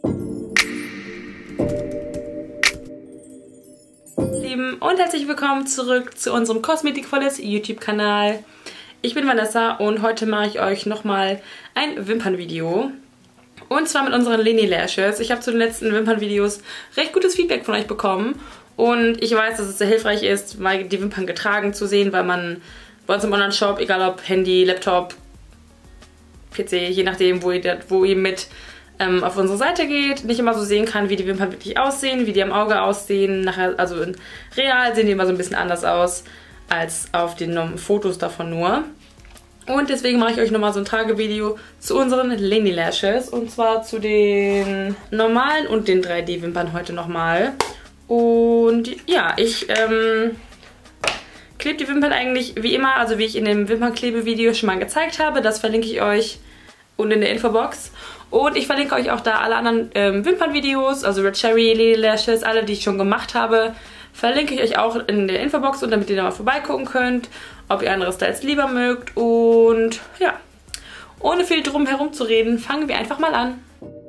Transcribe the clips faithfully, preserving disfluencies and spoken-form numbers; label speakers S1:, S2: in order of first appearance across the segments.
S1: Lieben und herzlich willkommen zurück zu unserem Kosmetikvolles YouTube-Kanal. Ich bin Vanessa und heute mache ich euch nochmal ein Wimpernvideo. Und zwar mit unseren Leni Lashes. Ich habe zu den letzten Wimpernvideos recht gutes Feedback von euch bekommen. Und ich weiß, dass es sehr hilfreich ist, mal die Wimpern getragen zu sehen, weil man bei uns im Online-Shop, egal ob Handy, Laptop, P C, je nachdem, wo ihr, wo ihr mit ähm, auf unsere Seite geht, nicht immer so sehen kann, wie die Wimpern wirklich aussehen, wie die am Auge aussehen. Nachher, also in real sehen die immer so ein bisschen anders aus als auf den Fotos davon nur. Und deswegen mache ich euch nochmal so ein Tragevideo zu unseren Leni Lashes. Und zwar zu den normalen und den drei D Wimpern heute nochmal. Und ja, ich ähm, klebe die Wimpern eigentlich wie immer, also wie ich in dem Wimpernklebevideo schon mal gezeigt habe. Das verlinke ich euch unten in der Infobox. Und ich verlinke euch auch da alle anderen ähm, Wimpernvideos, also Red Cherry, Leni Lashes, alle, die ich schon gemacht habe. Verlinke ich euch auch in der Infobox und damit ihr da mal vorbeigucken könnt, ob ihr andere Styles lieber mögt. Und ja, ohne viel drum herum zu reden, fangen wir einfach mal an.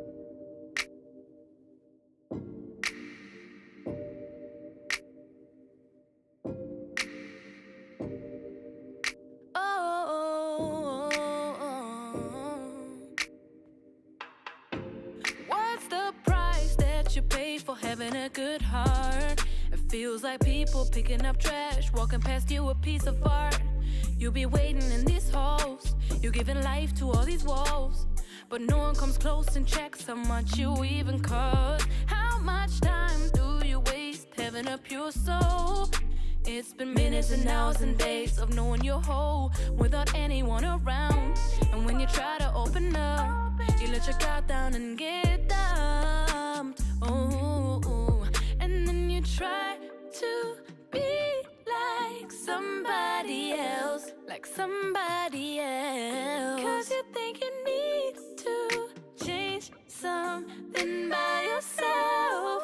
S2: You pay for having a good heart. It feels like people picking up trash, walking past you a piece of art. You be waiting in these halls, you giving life to all these walls, but no one comes close and checks how much you even cost. How much time do you waste having a pure soul? It's been minutes and hours and days of knowing you're whole without anyone around. And when you try to open up, you let your guard down and get dumped. Oh, oh, and then you try to be like somebody else, like somebody else. Cause you think you need to change something by yourself.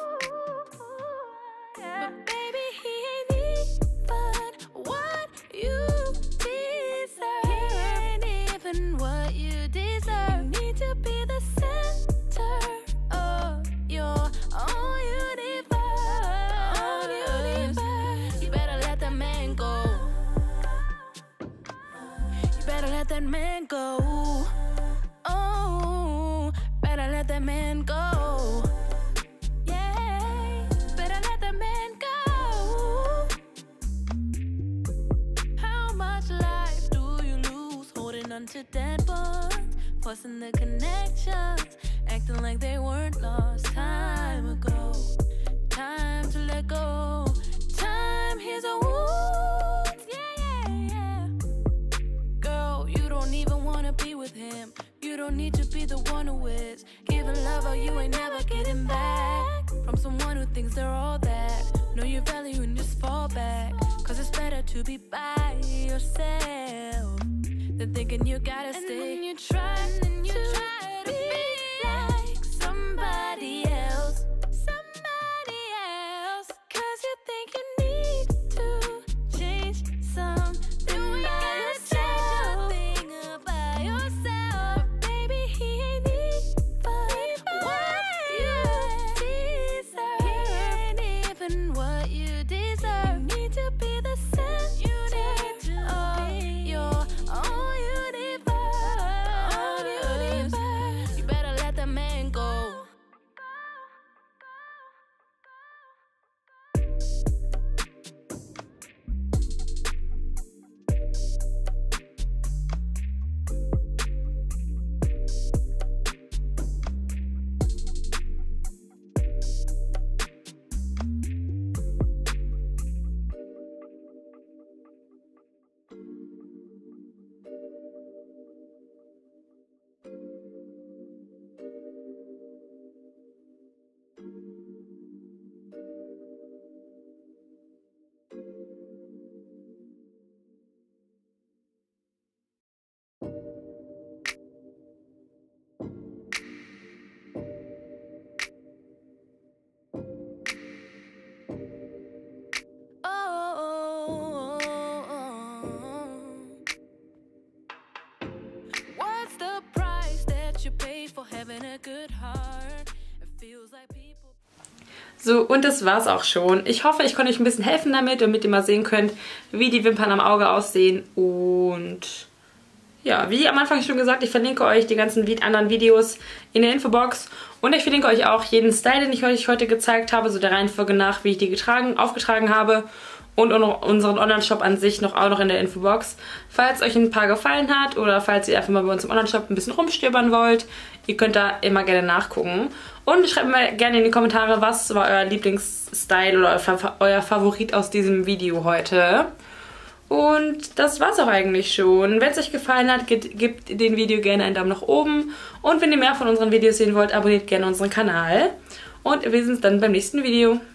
S2: But baby, he ain't even what you deserve. He ain't even what you deserve. You need to be the center of your own universe. Own universe. You better let that man go. You better let that man go. Oh, better let that man go. Yeah, better let that man go. How much life do you lose holding on to dead bonds, forcing the connections, acting like they weren't lost time ago? Time to let go. Time heals a wound. Yeah, yeah, yeah. Girl, you don't even wanna be with him. You don't need to be the one who is giving love out you ain't never getting back from someone who thinks they're all that. Know your value and just fall back. Cause it's better to be by yourself than thinking you gotta and stay. And you try, and you to try to be like somebody else, somebody else. Cause you think you need to change something by yourself, thing about yourself. But baby, he ain't even what you deserve. He ain't even what you deserve. You need to be the center of your own universe. Own universe.
S1: So, und das war's auch schon. Ich hoffe, ich konnte euch ein bisschen helfen damit, damit ihr mal sehen könnt, wie die Wimpern am Auge aussehen. Und ja, wie am Anfang schon gesagt, ich verlinke euch die ganzen anderen Videos in der Infobox. Und ich verlinke euch auch jeden Style, den ich euch heute gezeigt habe, so der Reihenfolge nach, wie ich die getragen, aufgetragen habe. Und auch unseren Online-Shop an sich noch auch noch in der Infobox. Falls euch ein paar gefallen hat oder falls ihr einfach mal bei uns im Online-Shop ein bisschen rumstöbern wollt, ihr könnt da immer gerne nachgucken. Und schreibt mir gerne in die Kommentare, was war euer Lieblingsstyle oder euer Favorit aus diesem Video heute. Und das war's auch eigentlich schon. Wenn es euch gefallen hat, gebt, gebt dem Video gerne einen Daumen nach oben. Und wenn ihr mehr von unseren Videos sehen wollt, abonniert gerne unseren Kanal. Und wir sehen uns dann beim nächsten Video.